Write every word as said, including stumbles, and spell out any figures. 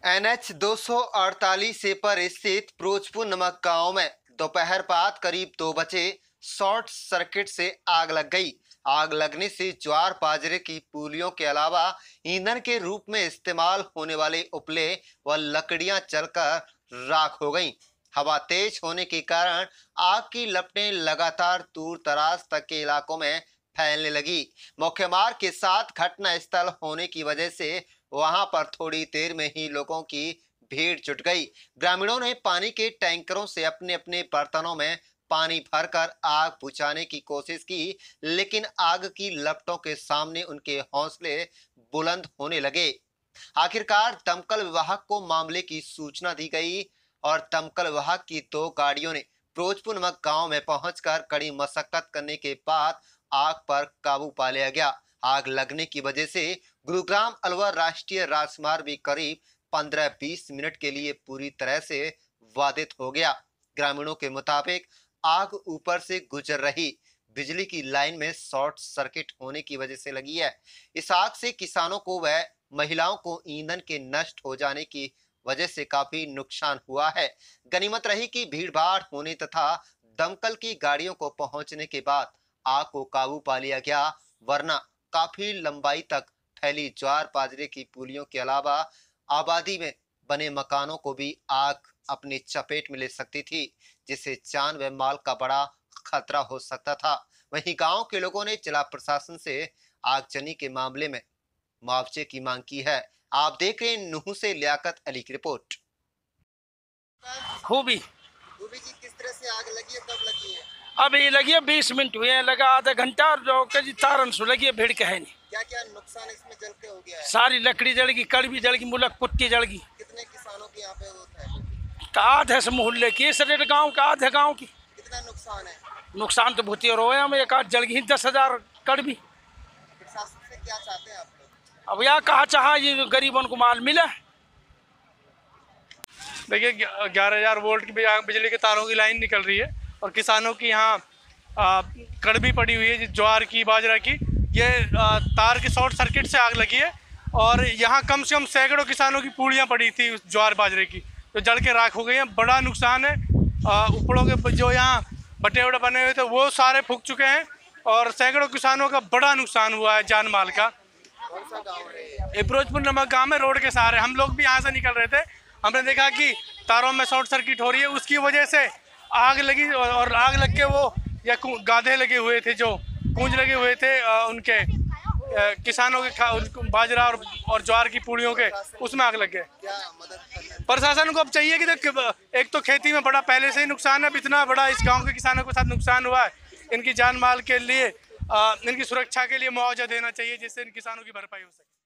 N H दो सौ अड़तालीस से पर स्थित फिरोजपुर नमक गांव में दोपहर बाद करीब दो बजे शॉर्ट सर्किट से आग लग गई। आग लगने से ज्वार बाजरे की पूलियों के अलावा ईंधन के रूप में इस्तेमाल होने वाले उपले व लकड़ियां जलकर राख हो गईं। हवा तेज होने के कारण आग की लपटें लगातार दूर दराज तक के इलाकों में फैलने लगी। मुख्य मार्ग के साथ घटना स्थल होने की वजह से वहां पर थोड़ी देर में ही लोगों की भीड़ जुट गई। ग्रामीणों ने पानी के टैंकरों से अपने अपने बर्तनों में पानी भरकर आग बुझाने की कोशिश की, लेकिन आग की लपटों के सामने उनके हौसले बुलंद होने लगे। आखिरकार दमकल विभाग को मामले की सूचना दी गई और दमकल विभाग की दो गाड़ियों ने फिरोजपुर नमक गांव में पहुंचकर कड़ी मशक्कत करने के बाद आग पर काबू पा लिया गया। आग लगने की वजह से गुरुग्राम अलवर राष्ट्रीय राजमार्ग भी करीब पंद्रह बीस मिनट के लिए पूरी तरह से बाधित हो गया। ग्रामीणों के मुताबिक आग ऊपर से गुजर रही बिजली की लाइन में शॉर्ट सर्किट होने की वजह से लगी है। इस आग से किसानों को व महिलाओं को ईंधन के नष्ट हो जाने की वजह से काफी नुकसान हुआ है। गनीमत रही कि भीड़ भाड़ होने तथा दमकल की गाड़ियों को पहुंचने के बाद आग को काबू पा लिया गया, वरना काफी लंबाई तक फैली ज्वार बाजरे की पुलियों के अलावा आबादी में बने मकानों को भी आग अपनी चपेट में ले सकती थी, जिससे जान व माल का बड़ा खतरा हो सकता था। वहीं गांव के लोगों ने जिला प्रशासन से आगजनी के मामले में मुआवजे की मांग की है। आप देख रहे हैं नुहू से लियाकत अली की रिपोर्ट। खूबी खूबी जी, किस तरह से आग लगी है, कब लगी है? अभी लगी है बीस मिनट हुए हैं, लगा आधा घंटा और जो कजी तारन सु लगी है, भीड़ के है नहीं। क्या क्या नुकसान इसमें जल के हो गया है? सारी लकड़ी जल गई, कड़वी जल गई, मुलक पुट्टी जल गई। कितने किसानों की यहाँ पे होता है? आधे से मोहल्ले की, सरेट गाँव का, आधे गाँव की। कितना नुकसान है? नुकसान तो बहुत ही रो है, हमें एक आध जल गई दस हजार कड़वी। प्रशासन से क्या चाहते हैं आप लोग? अब यहाँ कहा चाह ये गरीबों को माल मिले। देखिए ग्यारह हजार वोल्ट की बिजली के तारों की लाइन निकल रही है और किसानों की यहाँ कड़वी पड़ी हुई है, ज्वार की बाजरा की। ये आ, तार की शॉर्ट सर्किट से आग लगी है और यहाँ कम से कम सैकड़ों किसानों की पूड़ियाँ पड़ी थी उस ज्वार बाजरे की, तो जल के राख हो गई हैं। बड़ा नुकसान है। उपड़ों के जो यहाँ बटे वटे बने हुए थे वो सारे फूक चुके हैं और सैकड़ों किसानों का बड़ा नुकसान हुआ है जान माल का। ये फिरोजपुर नमक गाँव में रोड के सहारे हम लोग भी यहाँ से निकल रहे थे, हमने देखा कि तारों में शॉर्ट सर्किट हो रही है, उसकी वजह से आग लगी और आग लग के वो या गाधे लगे हुए थे, जो कूंज लगे हुए थे उनके किसानों के बाजरा और, और ज्वार की पूड़ियों के, उसमें आग लग गए। प्रशासन को अब चाहिए कि एक तो खेती में बड़ा पहले से ही नुकसान है, इतना बड़ा इस गांव के किसानों के साथ नुकसान हुआ है, इनकी जान माल के लिए इनकी सुरक्षा के लिए मुआवजा देना चाहिए, जिससे इन किसानों की भरपाई हो सके।